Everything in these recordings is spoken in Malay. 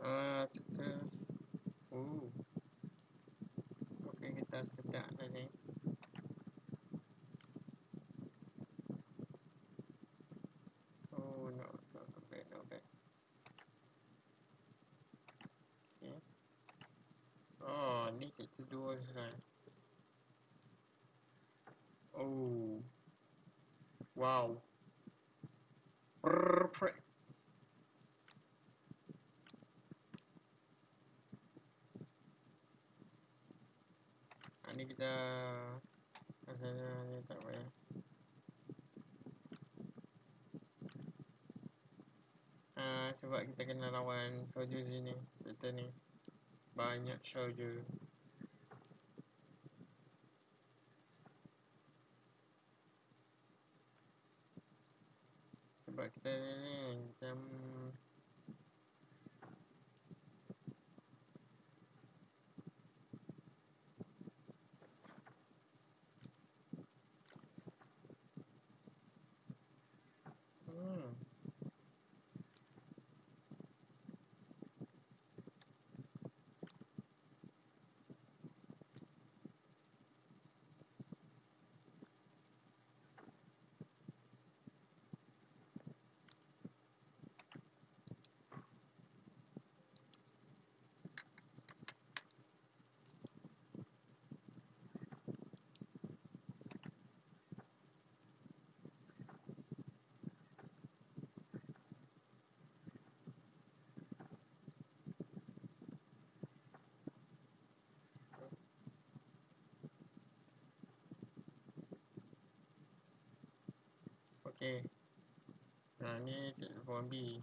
Chapter. Oh, okay, kita sedap dah ni. Oh, not bad, not bad. Okay. Oh, ni kita dua sekarang. Oh, wow. Perfect. Ni kita rasanya ni tak payah. Sebab kita kena lawan soldier sini. Kita ni banyak soldier. Sebab kita ni macam hmm. Okay. Ni telefon B.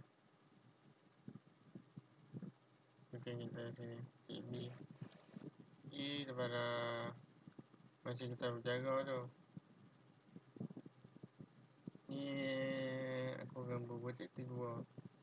Mungkin kita sini. Cik B. Daripada masa kita berjaga tu. Ni aku gambar buat chapter 2.